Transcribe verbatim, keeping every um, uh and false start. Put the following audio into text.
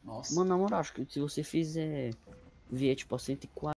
Nossa. Mano, na moral, acho que se você fizer vier tipo a cento e quarenta